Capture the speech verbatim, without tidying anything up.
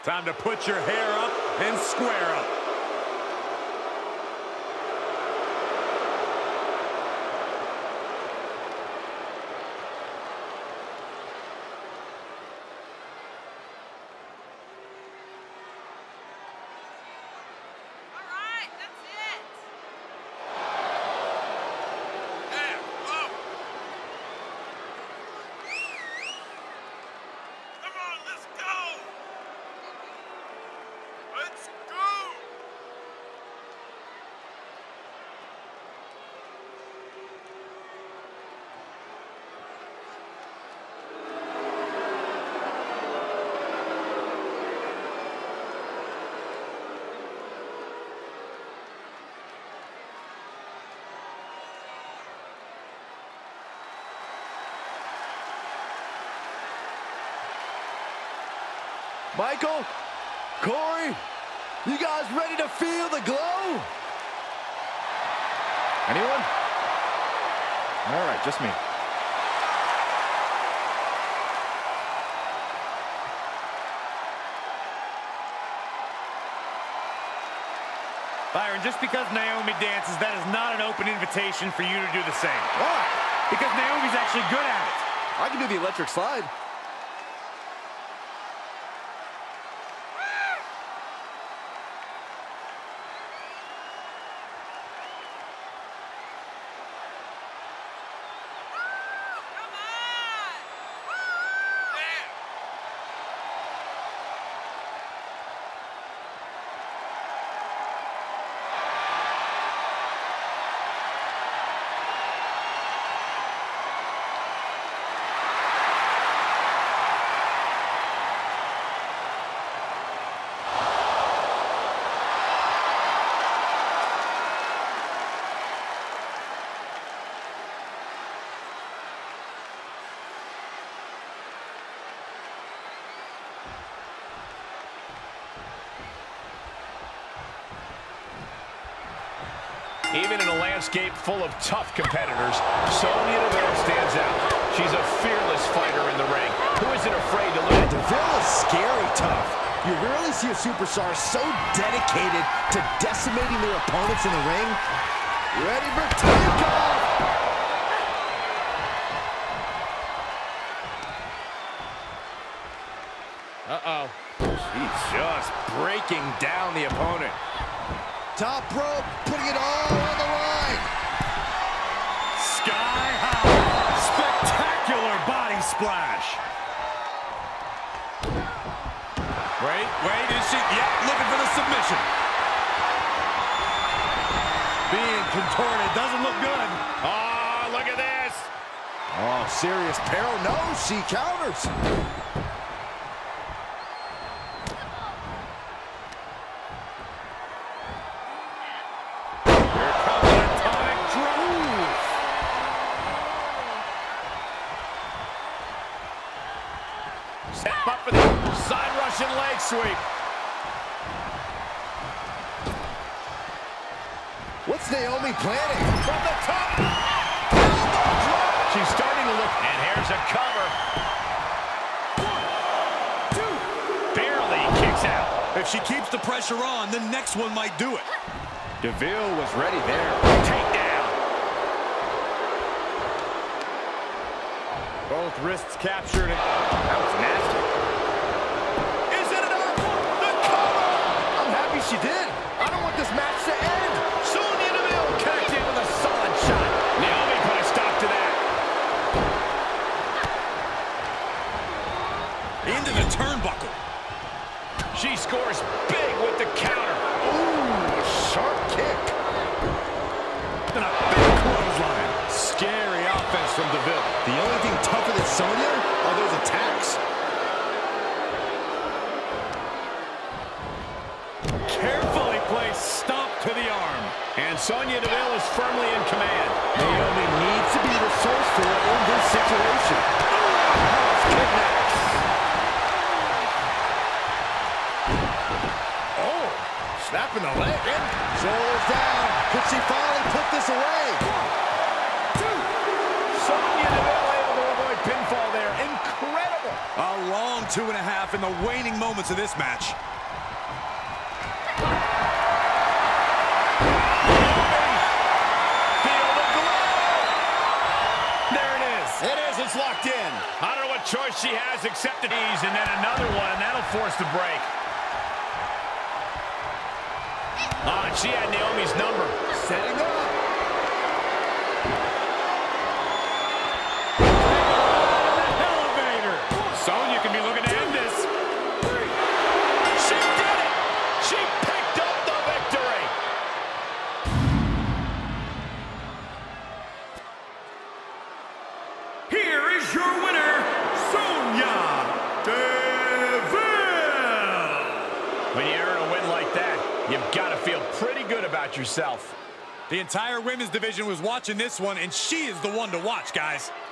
Time to put your hair up and square up. Michael, Corey, you guys ready to feel the glow? Anyone? All right, just me. Byron, just because Naomi dances, that is not an open invitation for you to do the same. Why? Because Naomi's actually good at it. I can do the electric slide. Even in a landscape full of tough competitors, Sonya Deville stands out. She's a fearless fighter in the ring who isn't afraid to let Deville is scary tough. You rarely see a superstar so dedicated to decimating their opponents in the ring. Ready for takeoff! Uh-oh. She's just breaking down the opponent. Top rope, putting it all on the line. Sky high. Spectacular body splash. Wait, wait, is she? Yeah, looking for the submission. Being contorted doesn't look good. Oh, look at this. Oh, serious peril. No, she counters. Step up for the side Russian leg sweep. What's Naomi planning? From the top. She's starting to look. And here's a cover. One, two. Barely kicks out. If she keeps the pressure on, the next one might do it. Deville was ready there. Takedown. Both wrists captured. That was nasty. Is it enough? The cover! I'm happy she did. I don't want this match to end. Sonya Deville connected with a solid shot. Naomi put a stop to that. Into the turnbuckle. She scores big with the counter. Ooh, sharp kick. And a big clothesline. Scary offense from Deville. The only thing tougher than Sonya are those attacks. Carefully placed stomp to the arm. And Sonya Deville is firmly in command. Naomi needs to be resourceful in this situation. House connects. Oh, snapping the leg. In. Shoulders down. Could she finally put this away? Sonya Deville able to avoid pinfall there. Incredible. A long two and a half in the waning moments of this match. Feel the glow! There it is. It is. It's locked in. I don't know what choice she has except to ease, and then another one, and that'll force the break. Oh, and she had Naomi's number. Setting up. Elevator. Sonya can be looking to end this. She did it. She picked up the victory. Here is your winner, Sonya Deville. When you earn a win like that, you've got to feel pretty good about yourself. The entire women's division was watching this one, and she is the one to watch, guys.